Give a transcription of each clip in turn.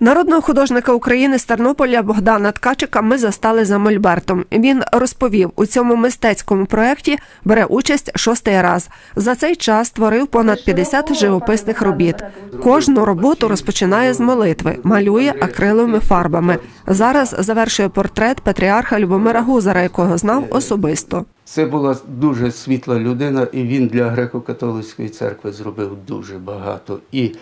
Народного художника України з Тернополя Богдана Ткачика ми застали за мольбертом. Він розповів, у цьому мистецькому проєкті бере участь 6-й раз. За цей час створив понад 50 живописних робіт. Кожну роботу розпочинає з молитви, малює акриловими фарбами. Зараз завершує портрет патріарха Любомира Гузара, якого знав особисто. Це була дуже світла людина, і він для греко-католицької церкви зробив дуже багато. І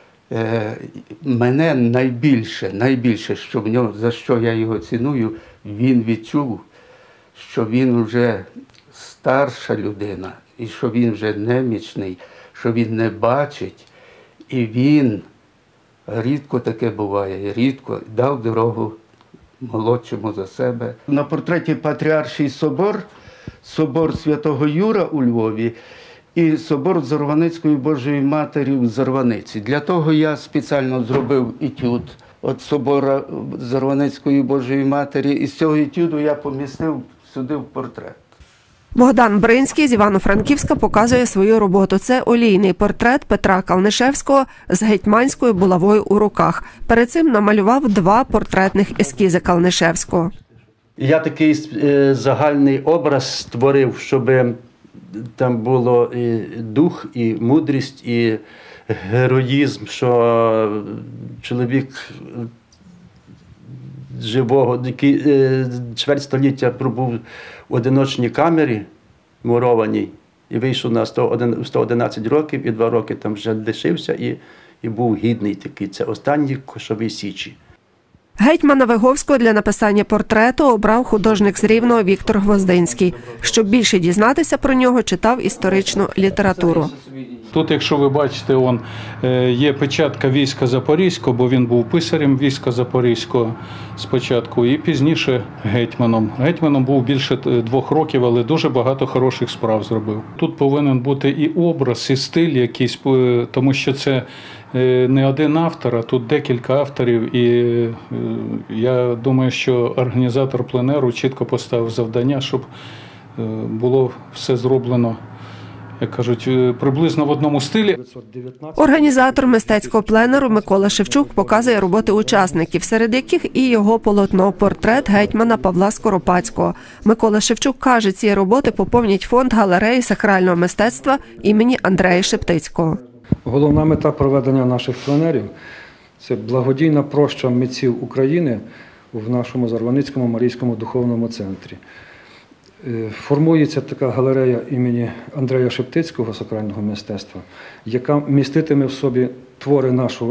мене найбільше, що в нього, за що я його ціную, він відчув, що він вже старша людина, і що він вже немічний, що він не бачить. І він, рідко таке буває, рідко дав дорогу молодшому за себе. На портреті Патріарший собор, собор Святого Юра у Львові, і собор Зарваницької Божої Матері в Зарваниці. Для того я спеціально зробив етюд від собора Зарваницької Божої Матері, і з цього етюду я помістив сюди в портрет. Богдан Бринський з Івано-Франківська показує свою роботу. Це олійний портрет Петра Калнишевського з гетьманською булавою у руках. Перед цим намалював 2 портретних ескізи Калнишевського. Я такий загальний образ створив, щоб там було і дух, і мудрість, і героїзм, що чоловік живого, який чверть століття пробув в одиночній камері мурованій і вийшов на 111 років, і 2 роки там вже лишився і був гідний такий. Це останній Кошовій Січі. Гетьмана Виговського для написання портрету обрав художник з Рівного Віктор Гвоздинський. Щоб більше дізнатися про нього, читав історичну літературу. Тут, якщо ви бачите, є печатка війська Запорізького, бо він був писарем війська Запорізького спочатку і пізніше гетьманом. Гетьманом був більше 2 років, але дуже багато хороших справ зробив. Тут повинен бути і образ, і стиль якийсь, тому що це не один автор, а тут декілька авторів. І я думаю, що організатор пленеру чітко поставив завдання, щоб було все зроблено, як кажуть, приблизно в одному стилі. Організатор мистецького пленеру Микола Шевчук показує роботи учасників, серед яких і його полотно «Портрет гетьмана Павла Скоропадського». Микола Шевчук каже, ці роботи поповнять фонд галереї сакрального мистецтва імені Андрея Шептицького. Головна мета проведення наших пленерів – це благодійна проща митців України в нашому Зарваницькому Марійському духовному центрі. Формується така галерея імені Андрея Шептицького сакрального мистецтва, яка міститиме в собі твори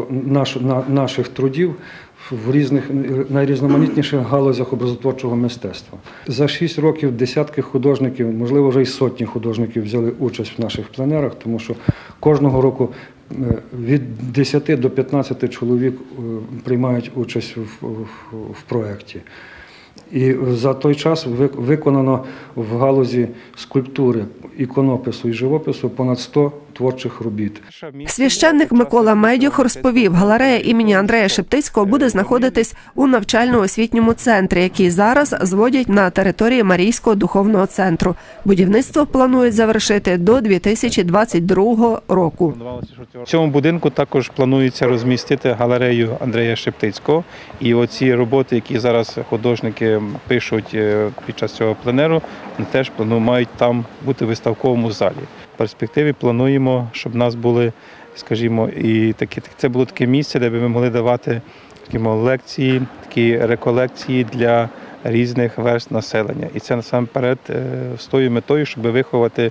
наших трудів в різних найрізноманітніших галузях образотворчого мистецтва. За 6 років десятки художників, можливо, вже й сотні художників взяли участь в наших пленерах, тому що кожного року від 10 до 15 чоловік приймають участь в проєкті. І за той час виконано в галузі скульптури, іконопису і живопису понад 100 творчих робіт. Священник Микола Медюх розповів, галерея імені Андрея Шептицького буде знаходитись у навчально-освітньому центрі, який зараз зводять на території Марійського духовного центру. Будівництво планують завершити до 2022 року. В цьому будинку також планується розмістити галерею Андрея Шептицького. І оці роботи, які зараз художники пишуть під час цього пленеру, теж мають там бути в виставковому залі. В перспективі плануємо, щоб в нас були, скажімо, і це було таке місце, де ми могли давати лекції, такі реколекції для різних верств населення. І це насамперед з тою метою, щоб виховати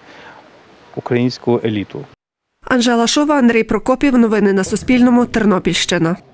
українську еліту. Анжела Шова, Андрій Прокопів. Новини на Суспільному. Тернопільщина.